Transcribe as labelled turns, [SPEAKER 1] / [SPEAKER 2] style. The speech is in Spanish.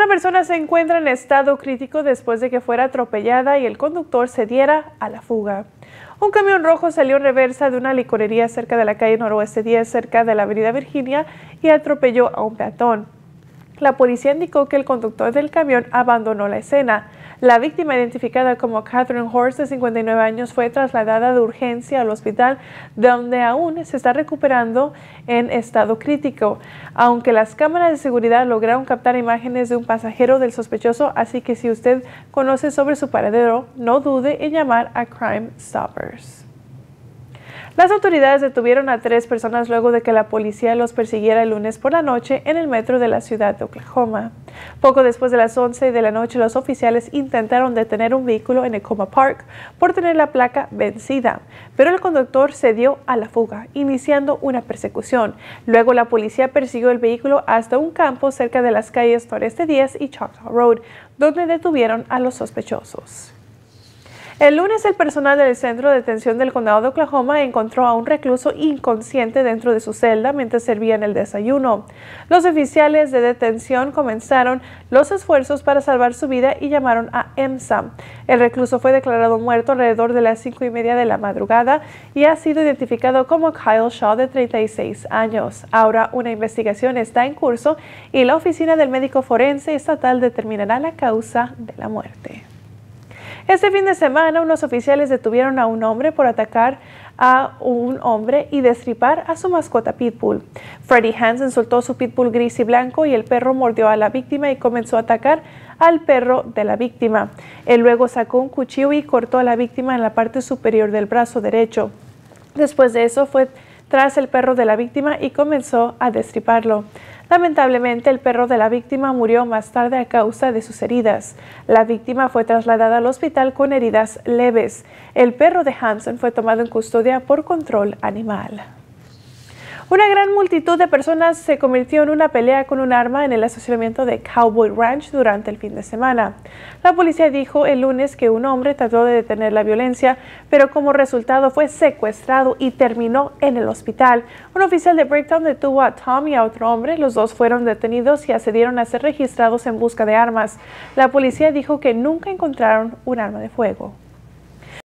[SPEAKER 1] Una persona se encuentra en estado crítico después de que fuera atropellada y el conductor se diera a la fuga. Un camión rojo salió en reversa de una licorería cerca de la calle Noroeste 10, cerca de la avenida Virginia, y atropelló a un peatón. La policía indicó que el conductor del camión abandonó la escena. La víctima, identificada como Catherine Horst, de 59 años, fue trasladada de urgencia al hospital, donde aún se está recuperando en estado crítico, aunque las cámaras de seguridad lograron captar imágenes de un pasajero del sospechoso, así que si usted conoce sobre su paradero, no dude en llamar a Crime Stoppers. Las autoridades detuvieron a 3 personas luego de que la policía los persiguiera el lunes por la noche en el metro de la ciudad de Oklahoma. Poco después de las 11 de la noche, los oficiales intentaron detener un vehículo en Ecomo Park por tener la placa vencida, pero el conductor se dio a la fuga, iniciando una persecución. Luego la policía persiguió el vehículo hasta un campo cerca de las calles Noreste 10 y Choctaw Road, donde detuvieron a los sospechosos. El lunes, el personal del Centro de Detención del Condado de Oklahoma encontró a un recluso inconsciente dentro de su celda mientras servían el desayuno. Los oficiales de detención comenzaron los esfuerzos para salvar su vida y llamaron a EMSA. El recluso fue declarado muerto alrededor de las 5:30 de la madrugada y ha sido identificado como Kyle Shaw, de 36 años. Ahora una investigación está en curso y la Oficina del Médico Forense Estatal determinará la causa de la muerte. Este fin de semana, unos oficiales detuvieron a un hombre por atacar a un hombre y destripar a su mascota pitbull. Freddie Hansen soltó su pitbull gris y blanco y el perro mordió a la víctima y comenzó a atacar al perro de la víctima. Él luego sacó un cuchillo y cortó a la víctima en la parte superior del brazo derecho. Después de eso fue tras el perro de la víctima y comenzó a destriparlo. Lamentablemente, el perro de la víctima murió más tarde a causa de sus heridas. La víctima fue trasladada al hospital con heridas leves. El perro de Hansen fue tomado en custodia por control animal. Una gran multitud de personas se convirtió en una pelea con un arma en el estacionamiento de Cowboy Ranch durante el fin de semana. La policía dijo el lunes que un hombre trató de detener la violencia, pero como resultado fue secuestrado y terminó en el hospital. Un oficial de Bricktown detuvo a Tom y a otro hombre. Los dos fueron detenidos y accedieron a ser registrados en busca de armas. La policía dijo que nunca encontraron un arma de fuego.